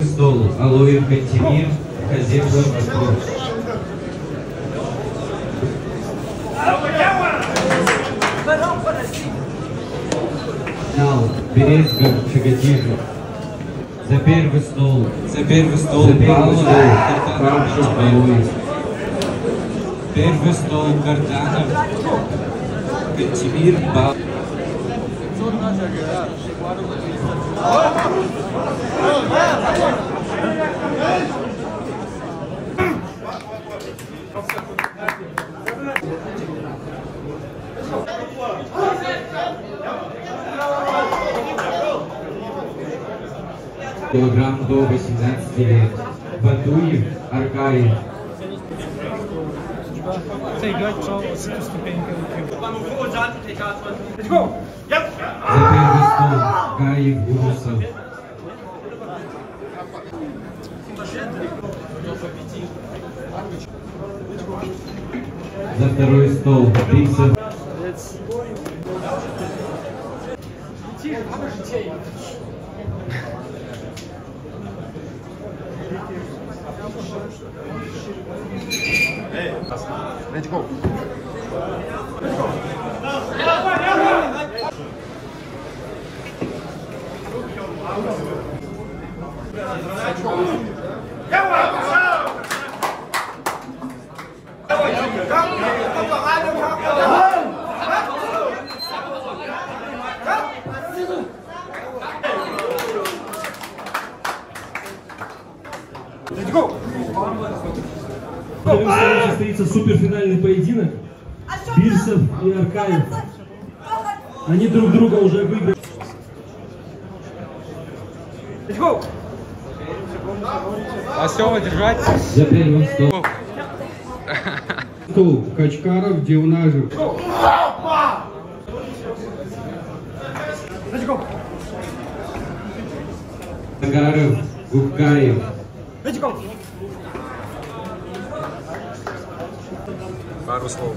Стол Алоев Кантемир, Казимбор Москва. Нал, Березга, Чагатижев. За первый стол. Павлов, Алоев. Первый стол Картанов, Кантемир, Павлов. Килограмм до 18 лет. Батуев, Аркаев. За первый стол Гаев, Гурусов. За второй стол Биксов. Let's go. Состоится суперфинальный поединок Бирсов и Аркаев. Они друг друга уже выиграли. Осёва держать. За первый стол. Стол Качкаров, Девнажев. Агаров, Губкаев. Пару слов.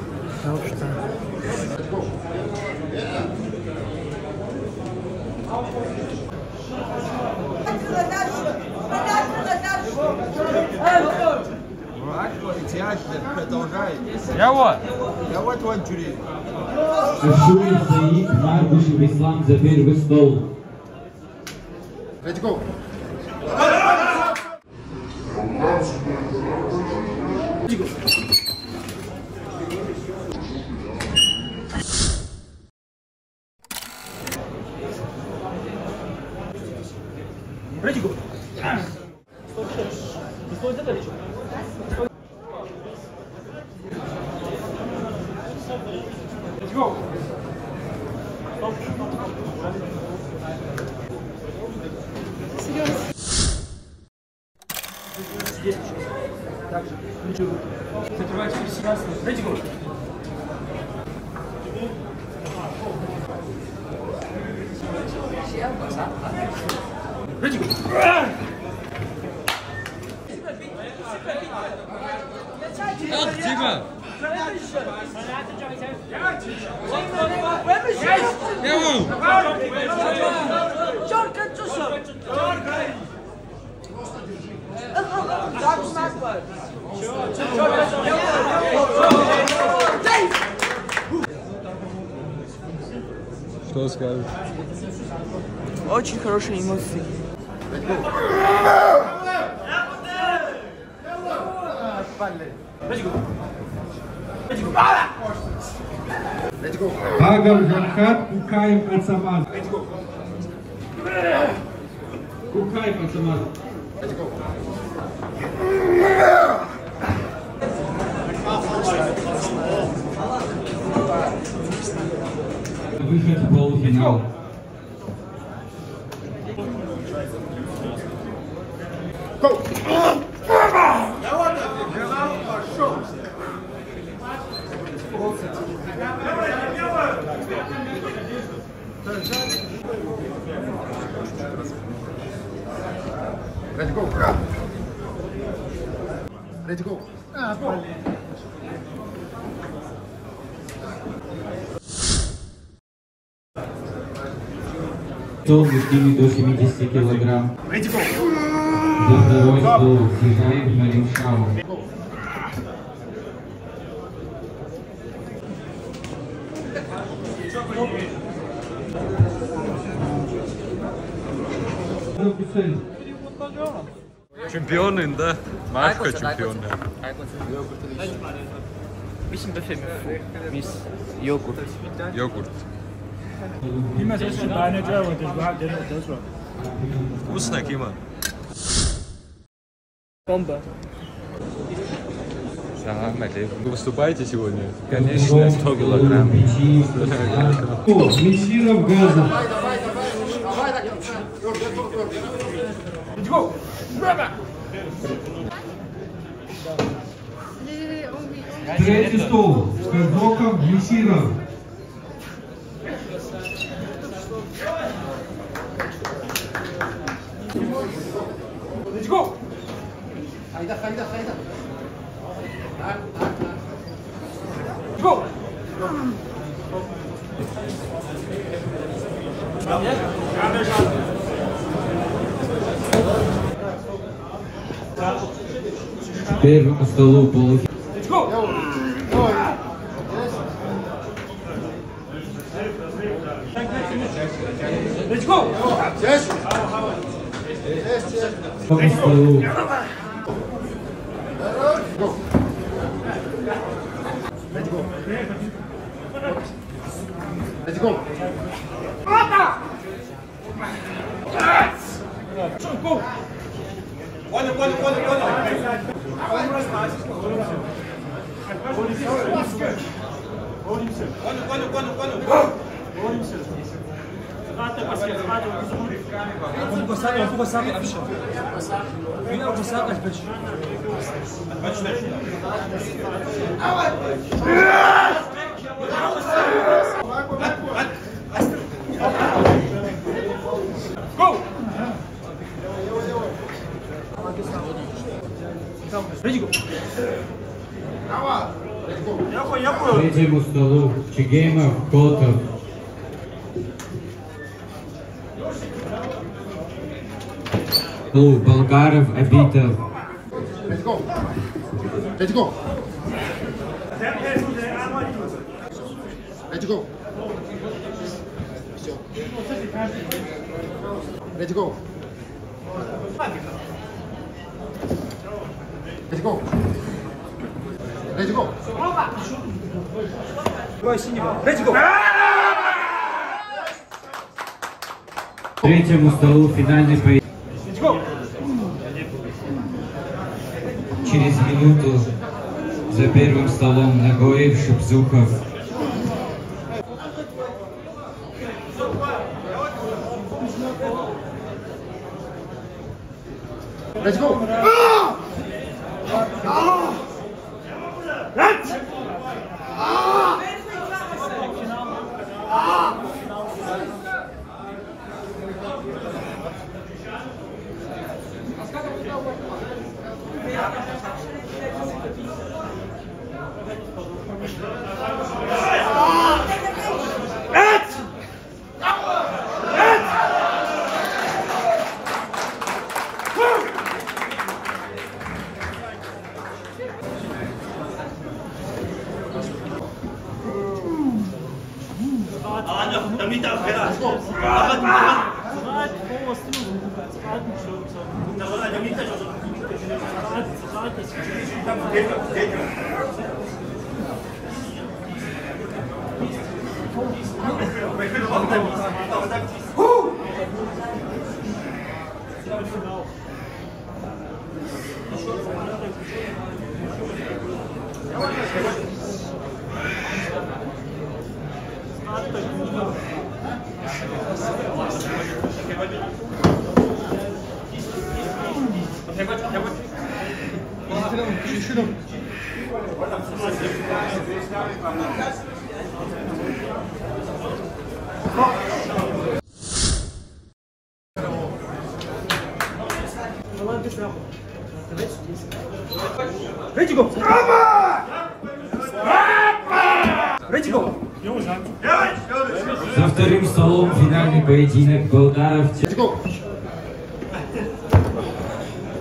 Продолжай. Я вот. Я вот вон Джури. Ашуев, Саид, Маргушев, Ислам за первый стол. Let's go. Ready, go. Let's go. Здесь также закрывать через себя. Ready, go. Ready, go. Ах, Дима! Что скажешь? Очень хорошие эмоции. Агар Жанхат, Кукаев, Ацамаз. Кукаев, Ацамаз. Выход в полуфинал. Let's go. Let's go. Стол мужчины до 70 килограмм. Let's go. За второй стол Михаил Малиншау. Чемпионы, да? Машка чемпионы. Йогурт. Йогурт. Вкусно, Кима. Бомба. Да, вы выступаете сегодня? Конечно, 100 килограмм. Мессиров газа. Третий стол. Казоков, Мессиров. Первому столу полуфинал. Второму столу. Let's go. Третьему столу Чигеймов, Котов. Стол Болгаров, Абитов. Let's go. Let's go. Let's go. Let's go. Let's go. Let's go. Третьему столу финальный поединок. Через минуту за первым столом Нагоев, Шипзухов. Let's go. За вторым столом финальный поединок Болгаров. Let's go.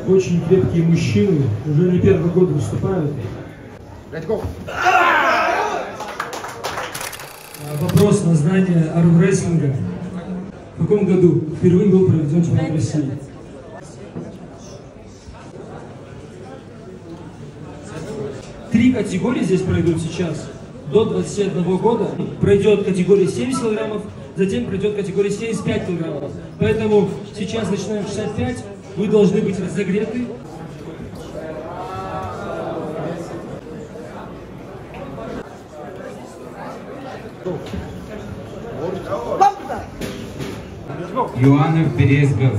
очень крепкие мужчины, уже не первый год выступают. Let's go. Вопрос на знание армрестлинга. В каком году впервые был проведен чемпионат России? Три категории здесь пройдут сейчас. До 21 года пройдет категория 70 килограммов, затем пройдет категория 75 килограммов. Поэтому сейчас начинаем 65, вы должны быть разогреты. Юанов Березгов.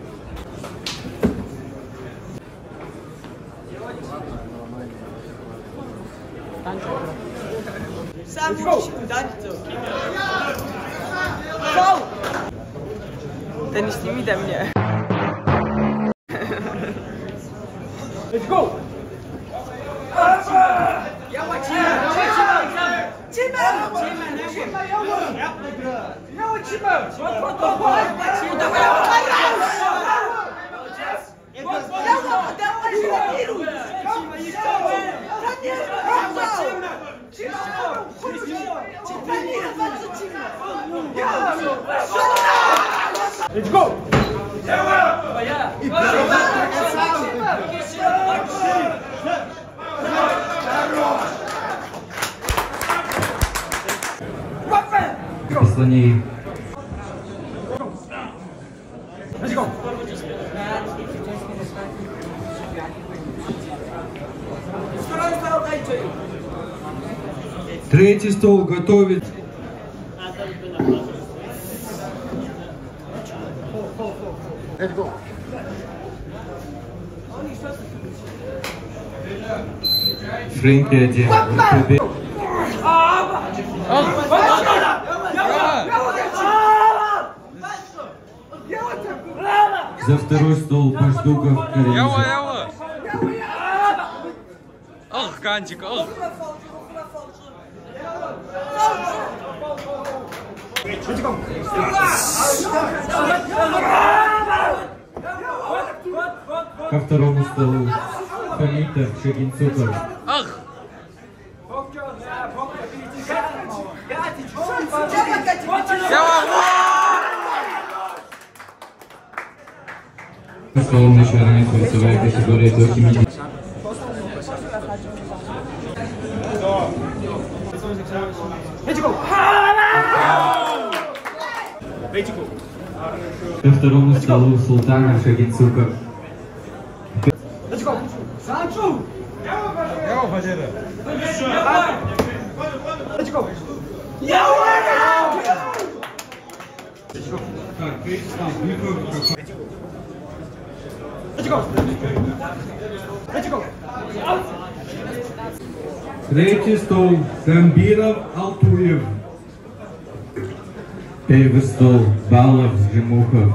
Сам учишь, Даньцо. Фау! Да не сними до меня. Let's go! Let's go! Слоней. Let's go! Третий стол готовит. Let's go. Фрэнки один. За второй стол Паштуков Каринцев. Ах, Кантик, ах. Ко второму столу Хамитов Шагинцуков. Ах! За столом начинается весовая категория до 70. Ко второму столу Султанов Шагинцуков. Так, третий стол. Дмитров. Третий стол. Камбиров, Алтуев. Первый стол Балов Жемухов.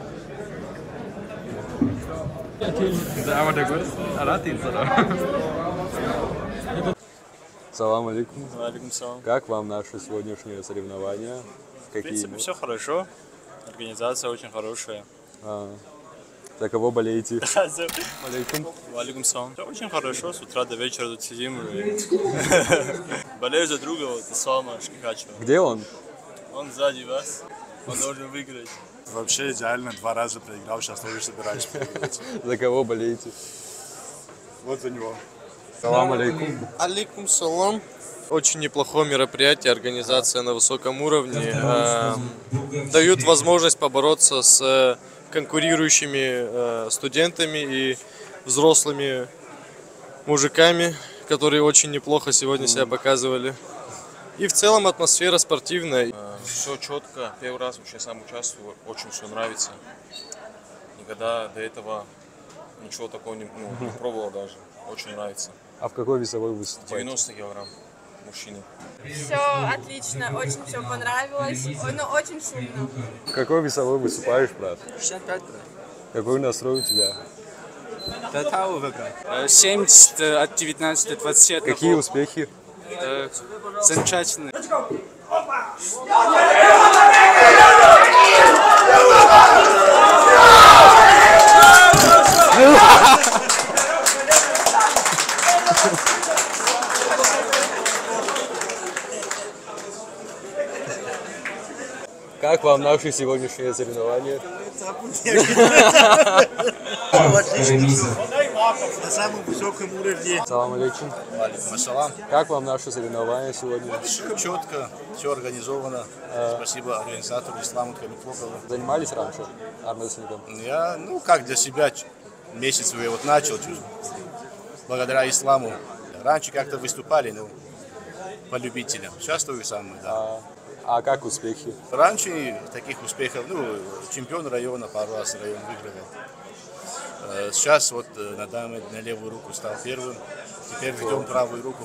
Салам алейкум. Алейкум салам. Как вам наши сегодняшние соревнования? В принципе, все хорошо. Организация очень хорошая. За кого болеете? Алейкум. Алейкум салам. Все очень хорошо. С утра до вечера тут сидим. Болею за друга, вот, Ислама Шкихачева. Где он? Он сзади вас. Он должен выиграть. Вообще идеально, 2 раза проиграл, сейчас тоже собираюсь проиграть. За кого болеете? Вот за него. Салам алейкум. Алейкум салам. Очень неплохое мероприятие, организация на высоком уровне. Дают возможность побороться с конкурирующими студентами и взрослыми мужиками, которые очень неплохо сегодня себя показывали. И в целом атмосфера спортивная. Все четко. Первый раз вообще сам участвую. Очень все нравится. Никогда до этого ничего такого не пробовал даже. Очень нравится. А в какой весовой вы выступаете? 90 килограмм. Мужчины. Все отлично, очень все понравилось, но очень шумно. В какой весовой выступаешь, брат? 65. Какой настрой у тебя? 70 от 19 до 20. Какие успехи? Замечательные. Как вам наши сегодняшние соревнования? На самом высоком уровне. Салам алейкум. Масалам. Как вам наши соревнования сегодня? Четко, все организовано. Спасибо организатору Исламу Камиклопову. Занимались раньше армрестлингом? Я, как для себя месяц я вот начал благодаря Исламу. Раньше как-то выступали, по любителям. Сейчас то же самое, да. А как успехи? Раньше таких успехов, чемпион района пару раз район выигрывал. Сейчас вот на левую руку стал первым. Теперь ждем правую руку.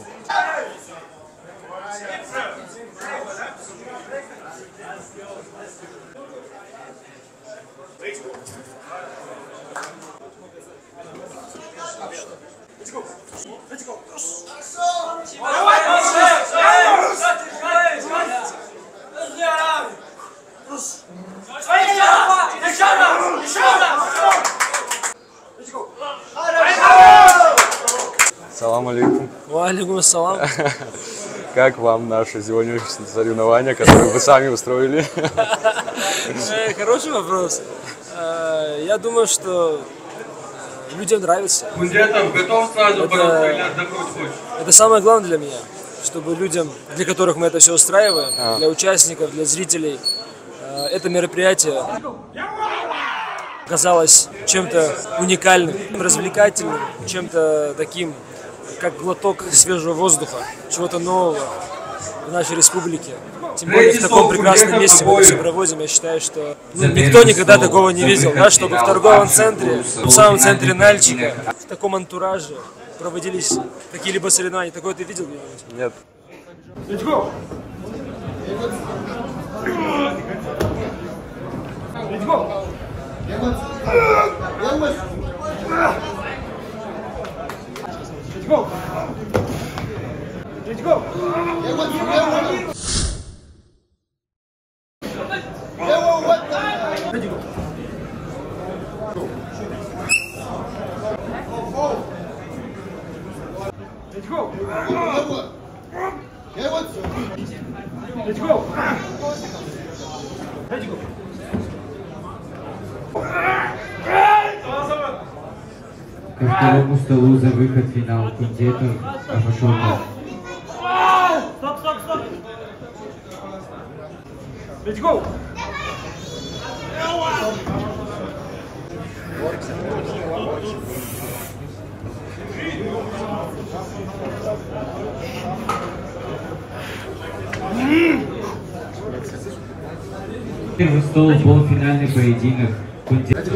Салам алейкум. Валикум ассалам. Как вам наши сегодняшние соревнования, которые вы сами устроили? Хороший вопрос. Я думаю, что людям нравится. Готов сразу бороться или отдохнуть хочешь? Это самое главное для меня, чтобы людям, для которых мы это все устраиваем, для участников, для зрителей, это мероприятие казалось чем-то уникальным, развлекательным, чем-то таким, как глоток свежего воздуха, чего-то нового в нашей республике. Тем более в таком прекрасном месте мы это все проводим. Я считаю, что никто никогда такого не видел, да, чтобы в торговом центре, в самом центре Нальчика, в таком антураже проводились какие-либо соревнования. Такое ты видел где-нибудь? Нет. Let's go! Let's go! Let's go! Let's go! Let's go! Let's go! Ко второму столу за выход в финал квинтета Абашота. Стоп! Let's go! Первый стол, полуфинальный поединок квинтета.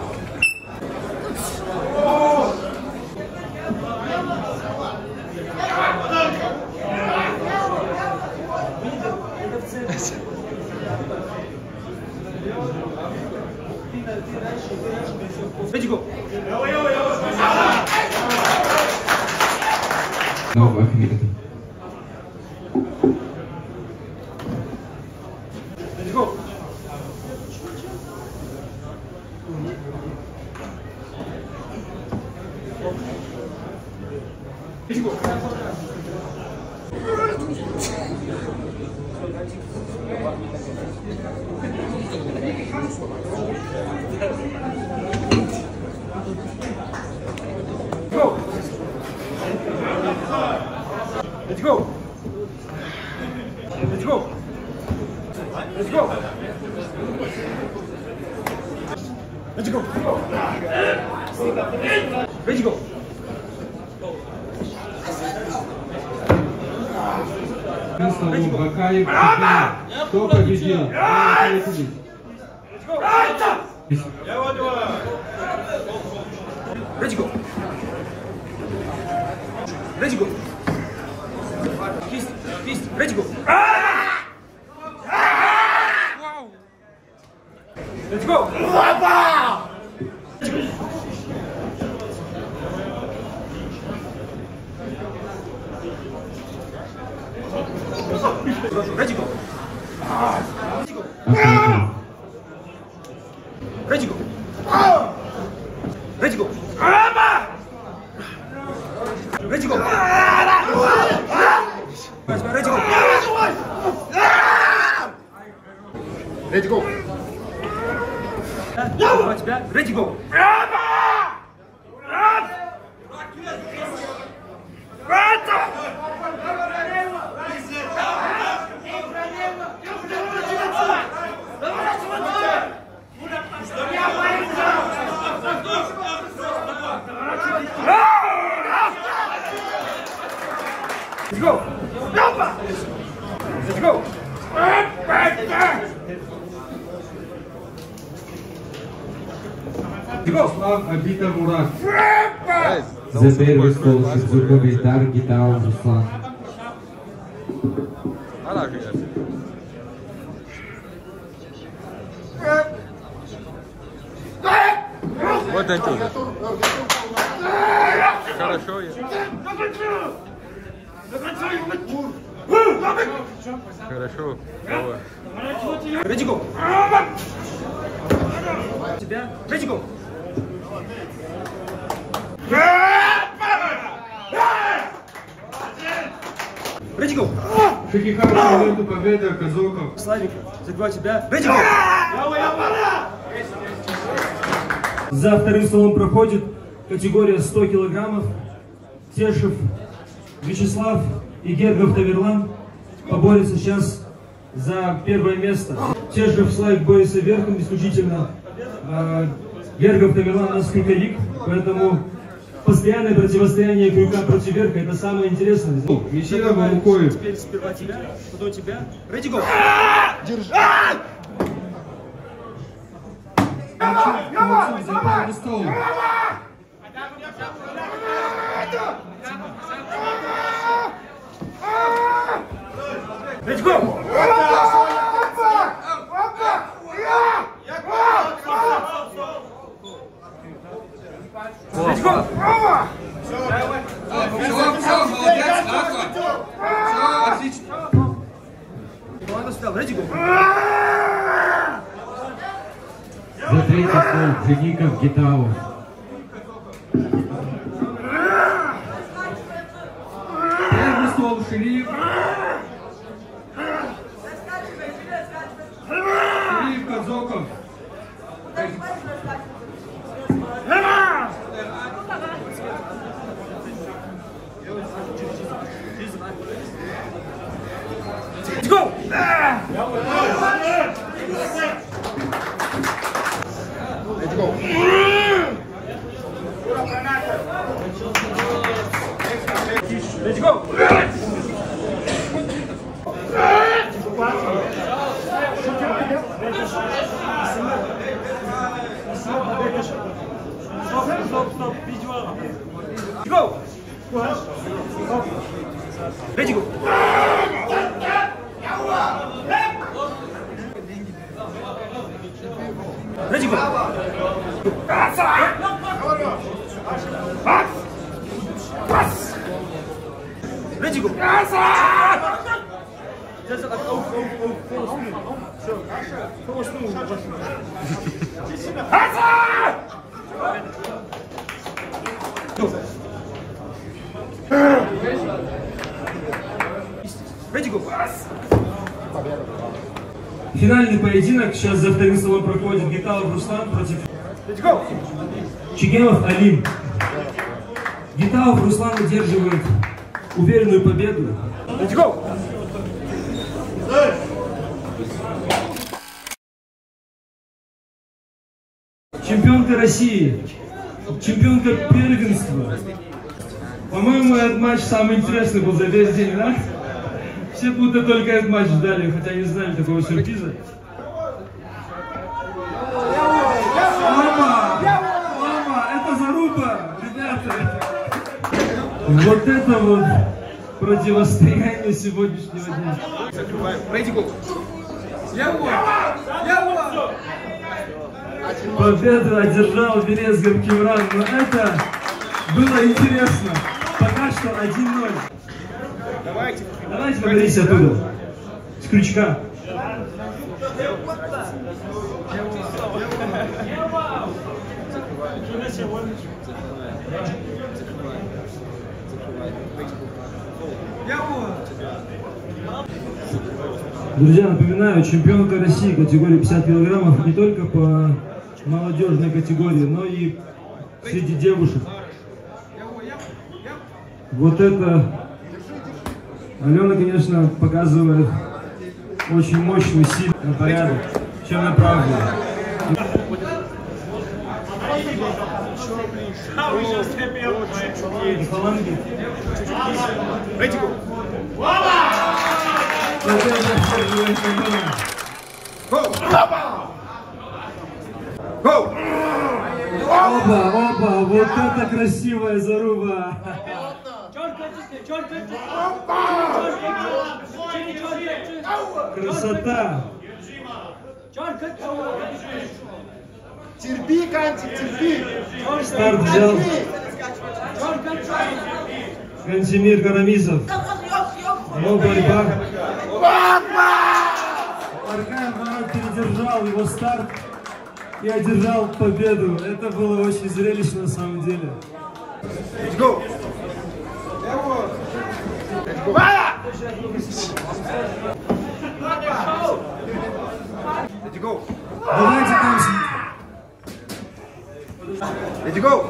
Новый Ахмедов. Let's go! Let's go! Go! Let's go! Let's go! Let's go! Let's go! Let's go! На столу Бакаев Чемпион. Кто победил? Let's go! Let's go! Кисть! Let's go! Let's go! Let's go! Let's go! Let's go! Let's go! Let's go! Let's go. Закрывай тебя. Ready, go. Let's go! Let's go! Вячеслав Абита Мурат. За первый стол Шевчук Ильдар, Гитаов Руслан. Вот отсюда. Хорошо. Хорошо. Ready, go! Тебя. Ready, go! Ready, go! Шахихар моменту победы Казоков. Славик, закрывай тебя. Ready, go! За вторым столом проходит категория 100 килограммов. Тешев Вячеслав и Гергов Тамерлан поборются сейчас за первое место. Тешев Славик борется верхом исключительно. Гергов Тамерлан у нас крюковик, поэтому постоянное противостояние крюка против верха — это самое интересное. Мишина Малукоев. Теперь сперва тебя, потом тебя. Ready, go! Держи. За правый стол. Let's go! Let's go! Ready, go! За третий стол Жеников, Гитаов. Первый стол Шириев. Шириев, Казоков. Let's go! Let's go. Let's go! Go! Ready, go! Ready, go! Ready, go! Ready, go! Финальный поединок сейчас за вторым столом проходит Гитаов Руслан против Чигемов Алим. Гитаов Руслан удерживает уверенную победу. Let's go! Чемпионка России, чемпионка первенства. По-моему, этот матч самый интересный был за весь день, да? Все будто только этот матч ждали, хотя не знали такого сюрприза. Мама, это заруба, ребята. Вот это вот противостояние сегодняшнего дня. Победу одержал Березгов Кимран, но это было интересно. Пока что 1-0. Давайте наберись оттуда, с крючка. Друзья, напоминаю, чемпионка России категории 50 килограммов не только по молодежной категории, но и среди девушек. Вот это Алена, конечно, показывает очень мощный, сильный порядок, чем на правде. Фаланги. Оба, вот это красивая заруба. Красота. Терпи, Кантик, терпи. Старт взял Кантемир Карамисов. Но борьба. Аркаев передержал его старт и одержал победу. Это было очень зрелищно на самом деле. Let's go. Let's go. Давайте там. Let's go.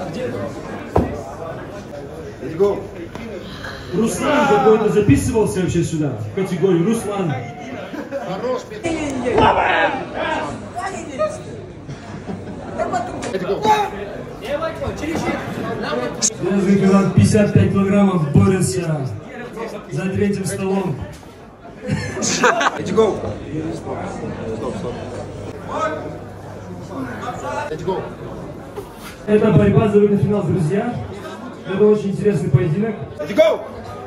Let's go. Руслан какой-то записывался вообще сюда, в категорию. Руслан. Свежий пилот 55 килограммов борется за третьим столом. Let's go. Let's go. Это борьба за выход в финал, друзья. Это очень интересный поединок. Let's go.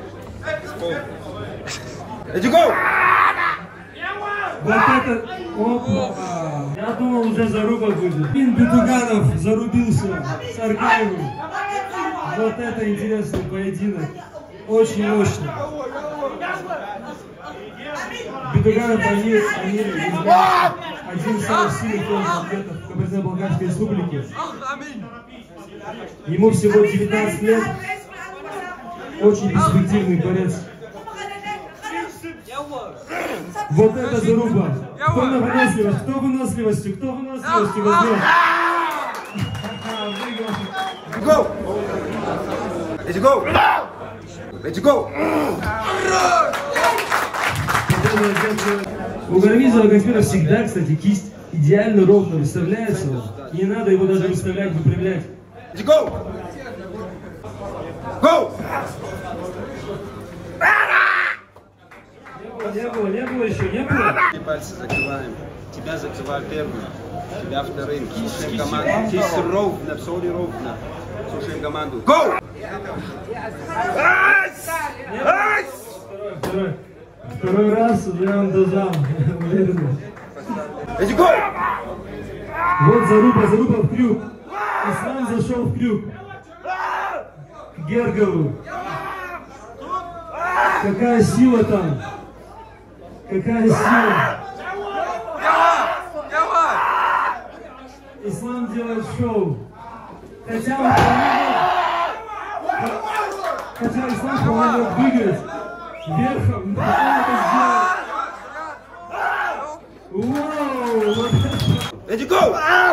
Let's go. Вот это... Опа! Я думал, уже заруба будет. Битуганов зарубился с Аркаевым. Вот это интересный поединок. Очень мощный. Битуганов, они один из самых сильных атлетов Кабардино-Балкарской республики. Ему всего 19 лет. Очень перспективный борец. Вот это заруба. Кто на выносливость? Кто выносливостью? Кто выносливостью возьмет? Let's go. Let's go. Let's go. У Карамисова Кантемира всегда, кстати, кисть идеально ровно выставляется. И не надо его даже выставлять, выпрямлять. Let's go. Go. Не было еще, не было. Пальцы закрываем. Тебя закрываю первым, тебя вторым. Слушаем команду. Кисть ровно, все ровно. Слушаем команду. Go. Второй раз уже он дожал. Let's go. Вот заруба в крюк. Ислам зашел в крюк. К Гергову. Какая сила там. Какая сила. Ислам делает шоу. Хотя Ислам помогает выиграть верхом. Он это сделал. Вау! Let's go.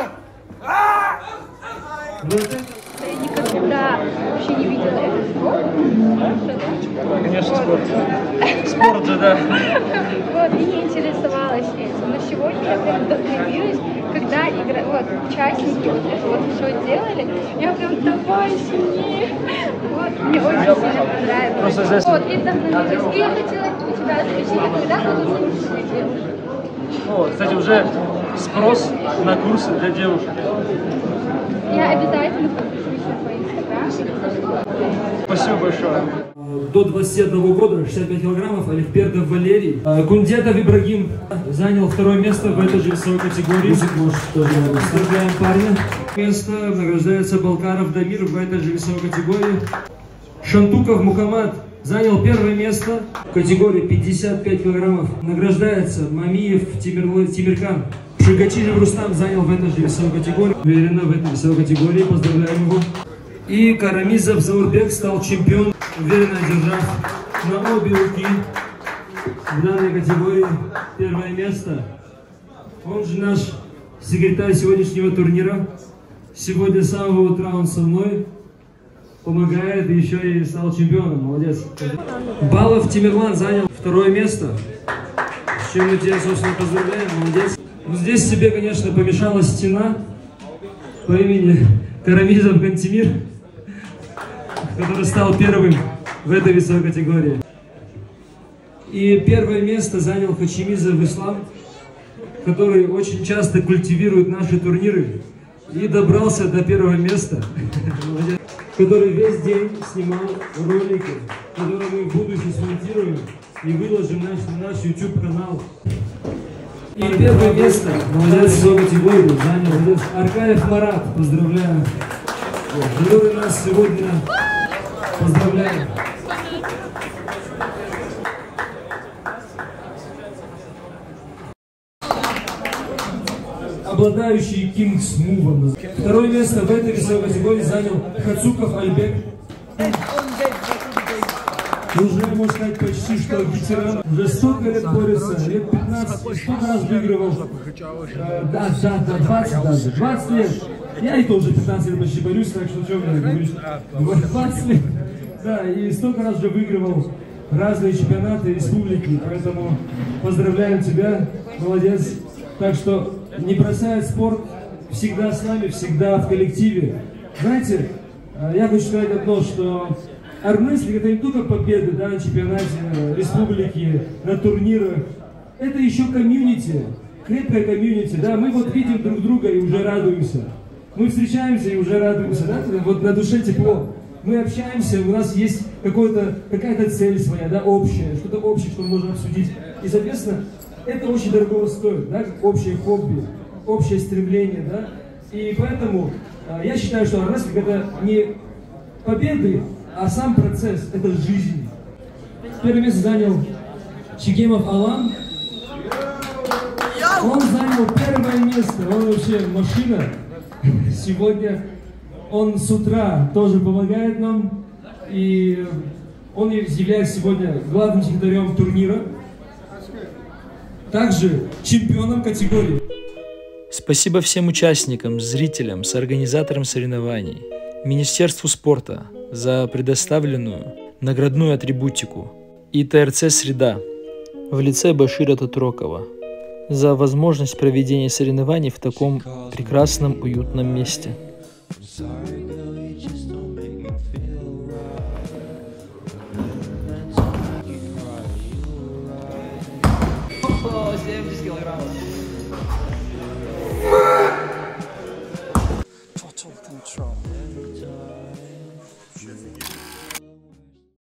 Я никогда вообще не видела этот спорт. Конечно, спорт. Спорт же, да. Вот, и не интересовалась этим. Но сегодня я прям вдохновилась, когда участники вот это вот все делали. Я прям давай сильнее. Вот, мне очень сильно понравилось. Вот, и вдохновилась. И я хотела у тебя спросить, когда будут записывать девушек? О, кстати, уже спрос на курсы для девушек. Я обязательно подпишусь на твой инстаграм. Спасибо большое. До 21 года, 65 килограммов, Алихпердов Валерий. Кундетов Ибрагим занял второе место в этой же весовой категории. Поздравляем парня. Место награждается Балкаров Дамир в этой же весовой категории. Шантуков Мухаммад занял первое место в категории 55 килограммов. Награждается Мамиев Тимиркан. Шугачилев Рустам занял в этой же весовой категории. Уверенно в этой весовой категории. Поздравляем его. И Карамизов Заурбек стал чемпион, уверенно держав на обе руки в данной категории первое место. Он же наш секретарь сегодняшнего турнира. Сегодня с самого утра он со мной помогает, и еще и стал чемпионом. Молодец. Балов Тимирлан занял второе место. С чем мы тебя, собственно, поздравляем. Молодец. Вот здесь себе, конечно, помешала стена по имени Карамизов Кантемир, который стал первым в этой весовой категории. И первое место занял Хачимизов Ислам, который очень часто культивирует наши турниры и добрался до первого места, который весь день снимал ролики, которые мы в будущем смонтируем и выложим на наш YouTube-канал. И первое место, молодец, в категории занял, молодец, Аркаев Марат, поздравляю, который нас сегодня поздравляет. Обладающий Kings Move. Второе место в этой весовой категории занял Хацуков Альбек. Уже, можно сказать, почти что ветеран. Уже столько лет борется, лет 15, столько раз выигрывал. Да, 20 даже, 20 лет. Я и тоже 15 лет почти борюсь, так что что мне говоришь? 20 лет. Да, и столько раз уже выигрывал разные чемпионаты республики, поэтому поздравляем тебя, молодец. Так что не бросает спорт, всегда с нами, всегда в коллективе. Знаете, я хочу сказать одно, что армрестлинг — это не только победы, да, на чемпионате республики, на турнирах. Это еще комьюнити, крепкое комьюнити, да. Мы вот видим друг друга и уже радуемся. Мы встречаемся и уже радуемся, да, вот на душе тепло. Мы общаемся, у нас есть какая-то цель своя, да, общая, что-то общее, что мы можем обсудить. И, соответственно, это очень дорого стоит, да, общее хобби, общее стремление, да. И поэтому я считаю, что армрестлинг — это не победы, а сам процесс, это жизнь. Первое место занял Чигемов Алан. Он занял первое место, он вообще машина. Сегодня он с утра тоже помогает нам, и он является сегодня главным секретарем турнира, также чемпионом категории. Спасибо всем участникам, зрителям, соорганизаторам соревнований, Министерству спорта за предоставленную наградную атрибутику и ТРЦ «Среда» в лице Башира Татрокова за возможность проведения соревнований в таком прекрасном, уютном месте. О, 70 килограммов.